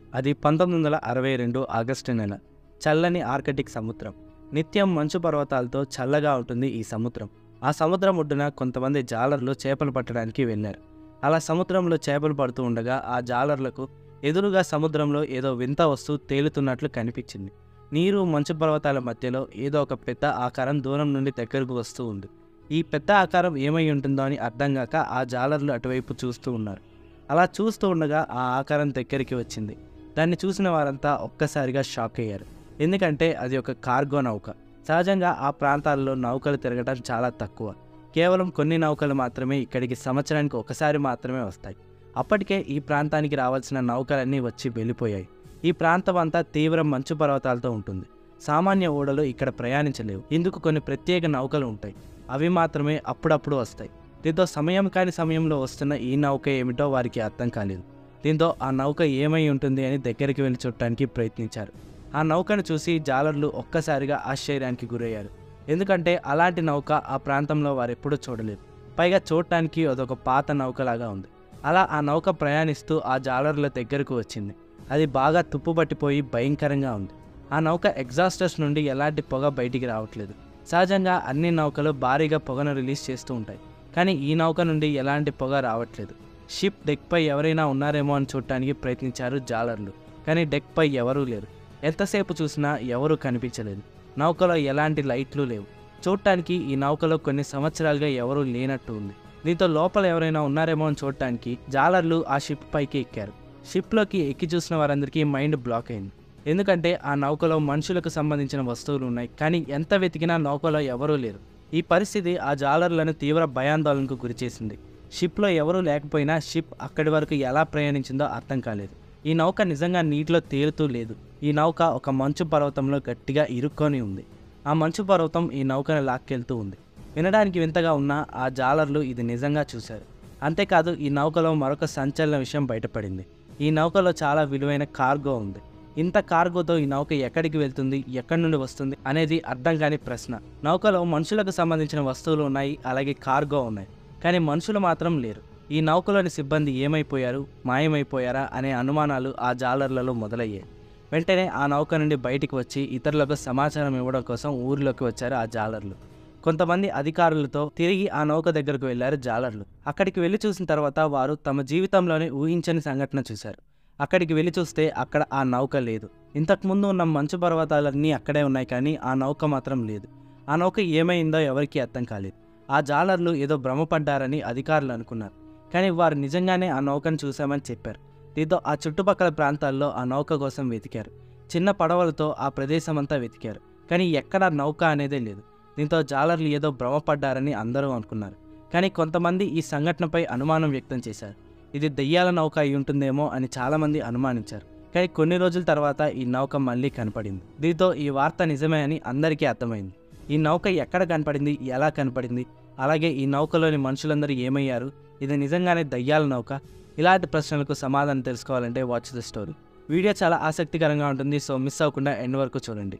అది 1962 ఆగస్టు నెల. చల్లని ఆర్కిటిక్ సముద్రం. నిత్యం మంచు పర్వతాలతో చల్లగా ఉంటుంది ఈ సముద్రం. ఆ సముద్రం ఒడ్డున కొంతమంది జాలర్లు చేపలు పట్టడానికి వెళ్ళారు. అలా సముద్రంలో చేపలు పడుతూ ఉండగా ఆ జాలర్లకు ఎదురుగా సముద్రంలో ఏదో వింత వస్తువు తేలుతున్నట్లు కనిపించింది. నీరు మంచు పర్వతాల మధ్యలో ఏదో ఒక పెద్ద ఆకారం దూరం నుండి దగ్గరకు వస్తూ ఉంది. ఈ పెద్ద ఆకారం ఏమై ఉంటుందో అని అర్థం కాక ఆ జాలర్లు అటువైపు చూస్తూ ఉన్నారు. అలా చూస్తూ ఉండగా ఆ ఆకారం దగ్గరికి వచ్చింది. దాన్ని చూసిన వారంతా ఒక్కసారిగా షాక్ అయ్యారు. ఎందుకంటే అది ఒక కార్గో నౌక. సహజంగా ఆ ప్రాంతాల్లో నౌకలు తిరగడం చాలా తక్కువ. కేవలం కొన్ని నౌకలు మాత్రమే ఇక్కడికి సంవత్సరానికి ఒకసారి మాత్రమే వస్తాయి. అప్పటికే ఈ ప్రాంతానికి రావాల్సిన నౌకలన్నీ వచ్చి వెళ్ళిపోయాయి. ఈ ప్రాంతం అంతా తీవ్ర మంచు పర్వతాలతో ఉంటుంది. సామాన్య ఓడలు ఇక్కడ ప్రయాణించలేవు. ఇందుకు కొన్ని ప్రత్యేక నౌకలు ఉంటాయి. అవి మాత్రమే అప్పుడప్పుడు వస్తాయి. దీంతో సమయం కాని సమయంలో వస్తున్న ఈ నౌక ఏమిటో వారికి అర్థం కాలేదు. దీంతో ఆ నౌక ఏమై ఉంటుంది అని దగ్గరికి వెళ్ళి చూడటానికి ప్రయత్నించారు. ఆ నౌకను చూసి జాలర్లు ఒక్కసారిగా ఆశ్చర్యానికి గురయ్యారు. ఎందుకంటే అలాంటి నౌక ఆ ప్రాంతంలో వారెప్పుడూ చూడలేదు. పైగా చూడటానికి అదొక పాత నౌకలాగా ఉంది. అలా ఆ నౌక ప్రయాణిస్తూ ఆ జాలర్ల దగ్గరకు వచ్చింది. అది బాగా తుప్పుపట్టిపోయి భయంకరంగా ఉంది. ఆ నౌక ఎగ్జాస్టర్స్ నుండి ఎలాంటి పొగ బయటికి రావట్లేదు. సహజంగా అన్ని నౌకలు భారీగా పొగను రిలీజ్ చేస్తూ ఉంటాయి. కానీ ఈ నౌక నుండి ఎలాంటి పొగ రావట్లేదు. షిప్ డెక్పై ఎవరైనా ఉన్నారేమో అని చూడటానికి ప్రయత్నించారు జాలర్లు. కానీ డెక్పై ఎవరూ లేరు. ఎంతసేపు చూసినా ఎవరూ కనిపించలేదు. నౌకలో ఎలాంటి లైట్లు లేవు. చూడటానికి ఈ నౌకలో కొన్ని సంవత్సరాలుగా ఎవరూ లేనట్టు ఉంది. దీంతో లోపల ఎవరైనా ఉన్నారేమో అని చూడటానికి జాలర్లు ఆ షిప్ పైకి ఎక్కారు. షిప్లోకి ఎక్కి చూసిన వారందరికీ మైండ్ బ్లాక్ అయింది. ఎందుకంటే ఆ నౌకలో మనుషులకు సంబంధించిన వస్తువులు ఉన్నాయి. కానీ ఎంత వెతికినా నౌకలో ఎవరూ లేరు. ఈ పరిస్థితి ఆ జాలర్లను తీవ్ర భయాందోళనకు గురిచేసింది. షిప్లో ఎవరూ లేకపోయినా షిప్ అక్కడి వరకు ఎలా ప్రయాణించిందో అర్థం కాలేదు. ఈ నౌక నిజంగా నీటిలో తేలుతూ లేదు. ఈ నౌక ఒక మంచు పర్వతంలో గట్టిగా ఇరుక్కొని ఉంది. ఆ మంచు పర్వతం ఈ నౌకను లాక్కెళ్తూ ఉంది. వినడానికి వింతగా ఉన్న ఆ జాలర్లు ఇది నిజంగా చూశారు. అంతేకాదు ఈ నౌకలో మరొక సంచలన విషయం బయటపడింది. ఈ నౌకలో చాలా విలువైన కార్గో ఉంది. ఇంత కార్గోతో ఈ నౌక ఎక్కడికి వెళ్తుంది, ఎక్కడి నుండి వస్తుంది అనేది అర్థం కాని ప్రశ్న. నౌకలో మనుషులకు సంబంధించిన వస్తువులు ఉన్నాయి, అలాగే కార్గో ఉన్నాయి. కానీ మనుషులు మాత్రం లేరు. ఈ నౌకలోని సిబ్బంది ఏమైపోయారు, మాయమైపోయారా అనే అనుమానాలు ఆ జాలర్లలో మొదలయ్యాయి. వెంటనే ఆ నౌక నుండి బయటికి వచ్చి ఇతరులకు సమాచారం ఇవ్వడం కోసం ఊరిలోకి వచ్చారు ఆ జాలర్లు. కొంతమంది అధికారులతో తిరిగి ఆ నౌక దగ్గరకు వెళ్లారు జాలర్లు. అక్కడికి వెళ్లి చూసిన తర్వాత వారు తమ జీవితంలోనే ఊహించని సంఘటన చూశారు. అక్కడికి వెళ్ళి చూస్తే అక్కడ ఆ నౌక లేదు. ఇంతకుముందు ఉన్న మంచు పర్వతాలన్నీ అక్కడే ఉన్నాయి, కానీ ఆ నౌక మాత్రం లేదు. ఆ నౌక ఏమైందో ఎవరికీ అర్థం కాలేదు. ఆ జాలర్లు ఏదో భ్రమపడ్డారని అధికారులు అనుకున్నారు. కానీ వారు నిజంగానే ఆ నౌకను చూశామని చెప్పారు. దీంతో ఆ చుట్టుపక్కల ప్రాంతాల్లో ఆ నౌక కోసం వెతికారు. చిన్న పడవలతో ఆ ప్రదేశమంతా వెతికారు. కానీ ఎక్కడా నౌక అనేదే లేదు. దీంతో జాలర్లు ఏదో భ్రమపడ్డారని అందరూ అనుకున్నారు. కానీ కొంతమంది ఈ సంఘటనపై అనుమానం వ్యక్తం చేశారు. ఇది దెయ్యాల నౌక అయి ఉంటుందేమో అని చాలామంది అనుమానించారు. కానీ కొన్ని రోజుల తర్వాత ఈ నౌక మళ్ళీ కనపడింది. దీంతో ఈ వార్త నిజమే అని అందరికీ అర్థమైంది. ఈ నౌక ఎక్కడ కనపడింది, ఎలా కనపడింది, అలాగే ఈ నౌకలోని మనుషులందరూ ఏమయ్యారు, ఇది నిజంగానే దయ్యాల నౌక? ఇలాంటి ప్రశ్నలకు సమాధానం తెలుసుకోవాలంటే వాచ్ ద స్టోరీ. వీడియో చాలా ఆసక్తికరంగా ఉంటుంది, సో మిస్ అవ్వకుండా ఎండ్ వరకు చూడండి.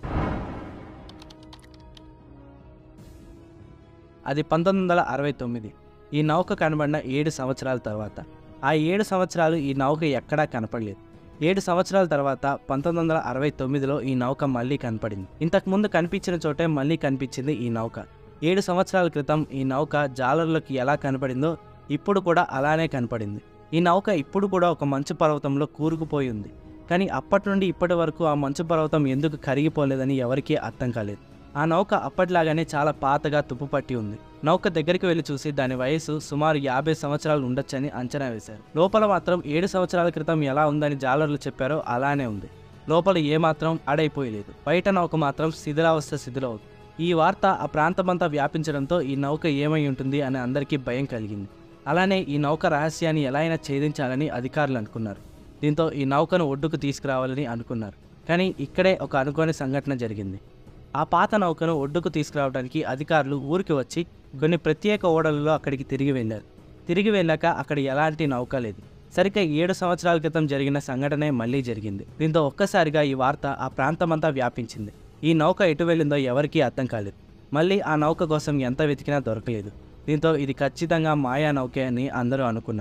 అది 1969. ఈ నౌక కనబడిన 7 సంవత్సరాల తర్వాత. ఆ 7 సంవత్సరాలు ఈ నౌక ఎక్కడా కనపడలేదు. 7 సంవత్సరాల తర్వాత 1969లో ఈ నౌక మళ్ళీ కనపడింది. ఇంతకుముందు కనిపించిన చోటే మళ్ళీ కనిపించింది ఈ నౌక. 7 సంవత్సరాల క్రితం ఈ నౌక జాలర్లకు ఎలా కనపడిందో ఇప్పుడు కూడా అలానే కనపడింది. ఈ నౌక ఇప్పుడు కూడా ఒక మంచు పర్వతంలో కూరుకుపోయి ఉంది. కానీ అప్పటి నుండి ఇప్పటి వరకు ఆ మంచు పర్వతం ఎందుకు కరిగిపోలేదని ఎవరికీ అర్థం కాలేదు. ఆ నౌక అప్పటిలాగానే చాలా పాతగా తుప్పుపట్టి ఉంది. నౌక దగ్గరికి వెళ్లి చూసి దాని వయసు సుమారు 50 సంవత్సరాలు ఉండొచ్చని అంచనా వేశారు. లోపల మాత్రం 7 సంవత్సరాల క్రితం ఎలా ఉందని జాలర్లు చెప్పారో అలానే ఉంది. లోపల ఏమాత్రం ఆడైపోయలేదు. బయట నౌక మాత్రం శిథిలవుతుంది. ఈ వార్త ఆ ప్రాంతమంతా వ్యాపించడంతో ఈ నౌక ఏమై ఉంటుంది అని అందరికీ భయం కలిగింది. అలానే ఈ నౌక రహస్యాన్ని ఎలా అయినా ఛేదించాలని అధికారులు అనుకున్నారు. దీంతో ఈ నౌకను ఒడ్డుకు తీసుకురావాలని అనుకున్నారు. కానీ ఇక్కడే ఒక అనుకోని సంఘటన జరిగింది. ఆ పాత నౌకను ఒడ్డుకు తీసుకురావడానికి అధికారులు ఊరికి వచ్చి కొన్ని ప్రత్యేక ఓడలలో అక్కడికి తిరిగి వెళ్ళారు. తిరిగి వెళ్ళాక అక్కడ ఎలాంటి నౌక లేదు. సరిగ్గా 7 సంవత్సరాల క్రితం జరిగిన సంఘటనే మళ్ళీ జరిగింది. దీంతో ఒక్కసారిగా ఈ వార్త ఆ ప్రాంతమంతా వ్యాపించింది. ఈ నౌక ఎటు వెళ్ళిందో ఎవరికీ అర్థం కాలేదు. మళ్ళీ ఆ నౌక కోసం ఎంత వెతికినా దొరకలేదు. దీంతో ఇది ఖచ్చితంగా మాయా నౌకే అని అందరూ అనుకున్నారు.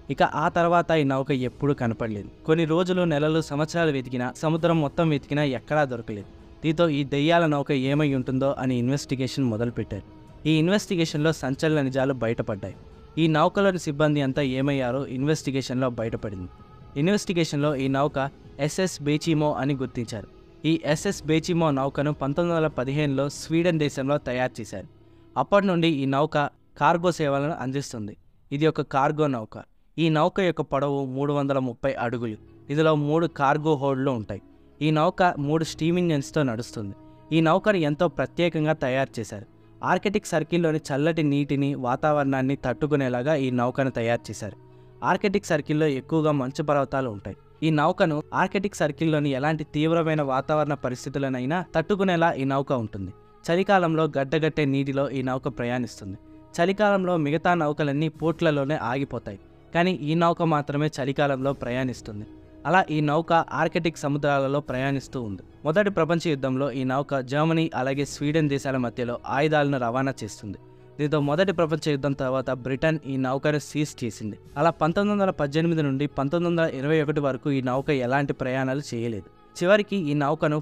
ఇక ఆ తర్వాత ఈ నౌక ఎప్పుడూ కనపడలేదు. కొన్ని రోజులు, నెలలు, సంవత్సరాలు వెతికినా, సముద్రం మొత్తం వెతికినా ఎక్కడా దొరకలేదు. దీంతో ఈ దెయ్యాల నౌక ఏమై ఉంటుందో అని ఇన్వెస్టిగేషన్ మొదలుపెట్టారు. ఈ ఇన్వెస్టిగేషన్లో సంచలన నిజాలు బయటపడ్డాయి. ఈ నౌకలోని సిబ్బంది అంతా ఏమయ్యారో ఇన్వెస్టిగేషన్లో బయటపడింది. ఇన్వెస్టిగేషన్లో ఈ నౌక ఎస్ఎస్ బేచిమో అని గుర్తించారు. ఈ ఎస్ఎస్ బేచిమో నౌకను 1915లో స్వీడన్ దేశంలో తయారు చేశారు. అప్పటి నుండి ఈ నౌక కార్గో సేవలను అందిస్తుంది. ఇది ఒక కార్గో నౌక. ఈ నౌక యొక్క పొడవు 330 అడుగులు. ఇందులో 3 కార్గో హోల్డ్లు ఉంటాయి. ఈ నౌక 3 స్టీమ్ ఇంజన్స్తో నడుస్తుంది. ఈ నౌకను ఎంతో ప్రత్యేకంగా తయారు చేశారు. ఆర్కిటిక్ సర్కిల్లోని చల్లటి నీటిని, వాతావరణాన్ని తట్టుకునేలాగా ఈ నౌకను తయారు చేశారు. ఆర్కిటిక్ సర్కిల్లో ఎక్కువగా మంచు పర్వతాలు ఉంటాయి. ఈ నౌకను ఆర్కిటిక్ సర్కిల్లోని ఎలాంటి తీవ్రమైన వాతావరణ పరిస్థితులనైనా తట్టుకునేలా ఈ నౌక ఉంటుంది. చలికాలంలో గడ్డగట్టే నీటిలో ఈ నౌక ప్రయాణిస్తుంది. చలికాలంలో మిగతా నౌకలన్నీ పోర్ట్లలోనే ఆగిపోతాయి, కానీ ఈ నౌక మాత్రమే చలికాలంలో ప్రయాణిస్తుంది. అలా ఈ నౌక ఆర్కిటిక్ సముద్రాలలో ప్రయాణిస్తూ ఉంది. మొదటి ప్రపంచ యుద్ధంలో ఈ నౌక జర్మనీ అలాగే స్వీడన్ దేశాల మధ్యలో ఆయుధాలను రవాణా చేస్తుంది. దీంతో మొదటి ప్రపంచ యుద్ధం తర్వాత బ్రిటన్ ఈ నౌకను సీజ్ చేసింది. అలా 1918 నుండి 1921 వరకు ఈ నౌక ఎలాంటి ప్రయాణాలు చేయలేదు. చివరికి ఈ నౌకను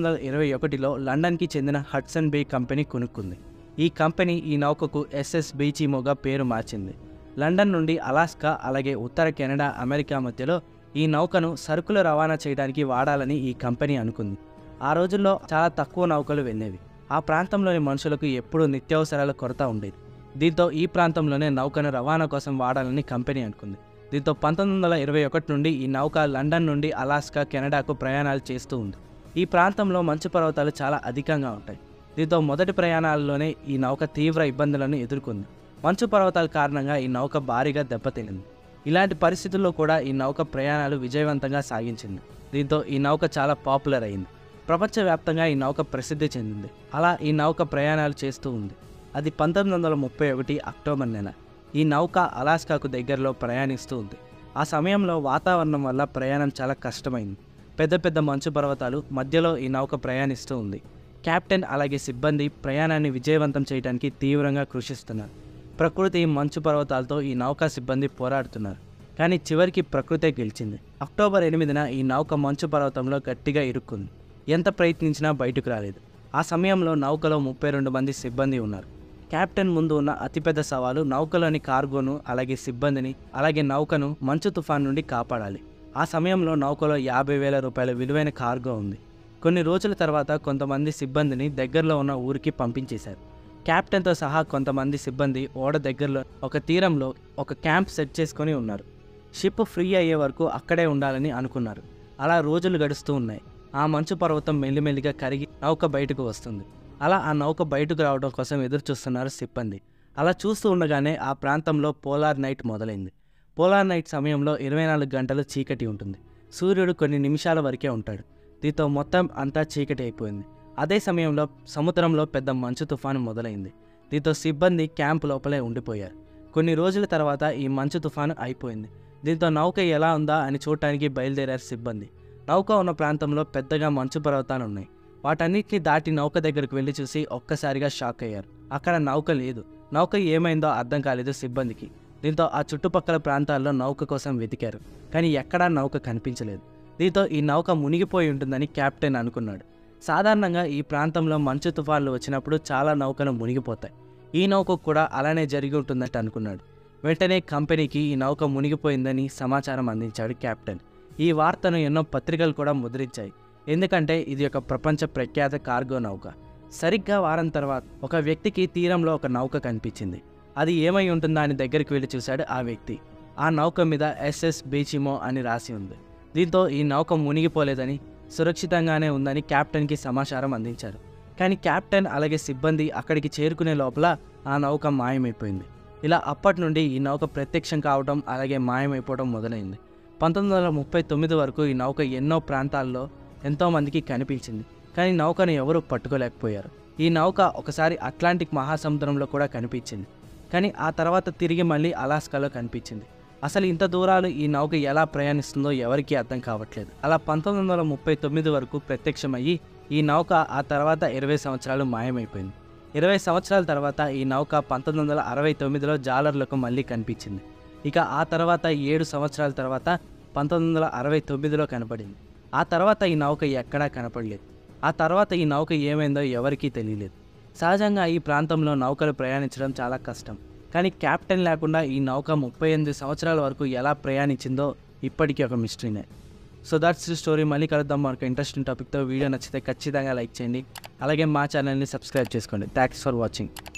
1921లో లండన్కి చెందిన హడ్సన్ బే కంపెనీ కొనుక్కుంది. ఈ కంపెనీ ఈ నౌకకు ఎస్ఎస్ బేచిమోగా పేరు మార్చింది. లండన్ నుండి అలాస్కా అలాగే ఉత్తర కెనడా, అమెరికా మధ్యలో ఈ నౌకను సరుకులు రవాణా చేయడానికి వాడాలని ఈ కంపెనీ అనుకుంది. ఆ రోజుల్లో చాలా తక్కువ నౌకలు వెళ్ళేవి. ఆ ప్రాంతంలోని మనుషులకు ఎప్పుడూ నిత్యావసరాల కొరత ఉండేది. దీంతో ఈ ప్రాంతంలోనే నౌకను రవాణా కోసం వాడాలని కంపెనీ అనుకుంది. దీంతో 1921 నుండి ఈ నౌక లండన్ నుండి అలాస్కా, కెనడాకు ప్రయాణాలు చేస్తూ ఉంది. ఈ ప్రాంతంలో మంచు పర్వతాలు చాలా అధికంగా ఉంటాయి. దీంతో మొదటి ప్రయాణాల్లోనే ఈ నౌక తీవ్ర ఇబ్బందులను ఎదుర్కొంది. మంచు పర్వతాల కారణంగా ఈ నౌక భారీగా దెబ్బతినింది. ఇలాంటి పరిస్థితుల్లో కూడా ఈ నౌక ప్రయాణాలు విజయవంతంగా సాగించింది. దీంతో ఈ నౌక చాలా పాపులర్ అయింది. ప్రపంచవ్యాప్తంగా ఈ నౌక ప్రసిద్ధి చెందింది. అలా ఈ నౌక ప్రయాణాలు చేస్తూ ఉంది. అది 1931 అక్టోబర్ నెల. ఈ నౌక అలాస్కాకు దగ్గరలో ప్రయాణిస్తూ ఉంది. ఆ సమయంలో వాతావరణం వల్ల ప్రయాణం చాలా కష్టమైంది. పెద్ద పెద్ద మంచు పర్వతాలు మధ్యలో ఈ నౌక ప్రయాణిస్తూ ఉంది. కెప్టెన్ అలాగే సిబ్బంది ప్రయాణాన్ని విజయవంతం చేయడానికి తీవ్రంగా కృషిస్తున్నారు. ప్రకృతి, మంచు పర్వతాలతో ఈ నౌకా సిబ్బంది పోరాడుతున్నారు. కానీ చివరికి ప్రకృతే గెలిచింది. అక్టోబర్ 8న ఈ నౌక మంచు పర్వతంలో గట్టిగా ఇరుక్కుంది. ఎంత ప్రయత్నించినా బయటకు రాలేదు. ఆ సమయంలో నౌకలో 32 మంది సిబ్బంది ఉన్నారు. కెప్టెన్ ముందు ఉన్న అతిపెద్ద సవాలు నౌకలోని కార్గోను అలాగే సిబ్బందిని అలాగే నౌకను మంచు తుఫాన్ నుండి కాపాడాలి. ఆ సమయంలో నౌకలో 50,000 రూపాయల విలువైన కార్గో ఉంది. కొన్ని రోజుల తర్వాత కొంతమంది సిబ్బందిని దగ్గరలో ఉన్న ఊరికి పంపించేశారు. కెప్టెన్తో సహా కొంతమంది సిబ్బంది ఓడ దగ్గరలో ఒక తీరంలో ఒక క్యాంప్ సెట్ చేసుకొని ఉన్నారు. షిప్ ఫ్రీ అయ్యే వరకు అక్కడే ఉండాలని అనుకున్నారు. అలా రోజులు గడుస్తూ ఉన్నాయి. ఆ మంచు పర్వతం మెల్లిమెల్లిగా కరిగి నౌక బయటకు వస్తుంది. అలా ఆ నౌక బయటకు రావడం కోసం ఎదురు చూస్తున్నారు సిబ్బంది. అలా చూస్తూ ఉండగానే ఆ ప్రాంతంలో పోలార్ నైట్ మొదలైంది. పోలార్ నైట్ సమయంలో 24 గంటలు చీకటి ఉంటుంది. సూర్యుడు కొన్ని నిమిషాల వరకే ఉంటాడు. దీంతో మొత్తం అంతా చీకటి అయిపోయింది. అదే సమయంలో సముద్రంలో పెద్ద మంచు తుఫాను మొదలైంది. దీంతో సిబ్బంది క్యాంప్ లోపలే ఉండిపోయారు. కొన్ని రోజుల తర్వాత ఈ మంచు తుఫాను అయిపోయింది. దీంతో నౌక ఎలా ఉందా అని చూడటానికి బయలుదేరారు సిబ్బంది. నౌక ఉన్న ప్రాంతంలో పెద్దగా మంచు పర్వతాలు ఉన్నాయి. వాటన్నిటిని దాటి నౌక దగ్గరకు వెళ్ళి చూసి ఒక్కసారిగా షాక్ అయ్యారు. అక్కడ నౌక లేదు. నౌక ఏమైందో అర్థం కాలేదు సిబ్బందికి. దీంతో ఆ చుట్టుపక్కల ప్రాంతాల్లో నౌక కోసం వెతికారు, కానీ ఎక్కడా నౌక కనిపించలేదు. దీంతో ఈ నౌక మునిగిపోయి ఉంటుందని కెప్టెన్ అనుకున్నాడు. సాధారణంగా ఈ ప్రాంతంలో మంచు తుఫాన్లు వచ్చినప్పుడు చాలా నౌకలు మునిగిపోతాయి. ఈ నౌక కూడా అలానే జరిగి ఉంటుందంటే అనుకున్నాడు. వెంటనే కంపెనీకి ఈ నౌక మునిగిపోయిందని సమాచారం అందించాడు కెప్టెన్. ఈ వార్తను ఎన్నో పత్రికలు కూడా ముద్రించాయి, ఎందుకంటే ఇది ఒక ప్రపంచ ప్రఖ్యాత కార్గో నౌక. సరిగ్గా వారం తర్వాత ఒక వ్యక్తికి తీరంలో ఒక నౌక కనిపించింది. అది ఏమై ఉంటుందా అని దగ్గరికి వెళ్ళి చూశాడు ఆ వ్యక్తి. ఆ నౌక మీద ఎస్ఎస్ బేచిమో అని రాసి ఉంది. దీంతో ఈ నౌక మునిగిపోలేదని, సురక్షితంగానే ఉందని కెప్టెన్కి సమాచారం అందించారు. కానీ కెప్టెన్ అలాగే సిబ్బంది అక్కడికి చేరుకునే లోపల ఆ నౌక మాయమైపోయింది. ఇలా అప్పటి నుండి ఈ నౌక ప్రత్యక్షం కావడం అలాగే మాయమైపోవడం మొదలైంది. 1939 వరకు ఈ నౌక ఎన్నో ప్రాంతాల్లో ఎంతోమందికి కనిపించింది, కానీ నౌకను ఎవరూ పట్టుకోలేకపోయారు. ఈ నౌక ఒకసారి అట్లాంటిక్ మహాసముద్రంలో కూడా కనిపించింది, కానీ ఆ తర్వాత తిరిగి మళ్ళీ అలాస్కాలో కనిపించింది. అసలు ఇంత దూరాలు ఈ నౌక ఎలా ప్రయాణిస్తుందో ఎవరికీ అర్థం కావట్లేదు. అలా 1939 వరకు ప్రత్యక్షమయ్యి ఈ నౌక ఆ తర్వాత 20 సంవత్సరాలు మాయమైపోయింది. 20 సంవత్సరాల తర్వాత ఈ నౌక 1969లో జాలర్లకు మళ్ళీ కనిపించింది. ఇక ఆ తర్వాత 7 సంవత్సరాల తర్వాత 1969లో కనపడింది. ఆ తర్వాత ఈ నౌక ఎక్కడా కనపడలేదు. ఆ తర్వాత ఈ నౌక ఏమైందో ఎవరికీ తెలియలేదు. సహజంగా ఈ ప్రాంతంలో నౌకలు ప్రయాణించడం చాలా కష్టం. కానీ కెప్టెన్ లేకుండా ఈ నౌక 38 సంవత్సరాల వరకు ఎలా ప్రయాణించిందో ఇప్పటికీ ఒక మిస్టరీనే. So that's the story. మళ్ళీ కలుద్దాం మరొక ఇంట్రెస్టింగ్ టాపిక్తో. వీడియో నచ్చితే ఖచ్చితంగా లైక్ చేయండి. అలాగే మా ఛానల్ని సబ్స్క్రైబ్ చేసుకోండి. Thanks for watching.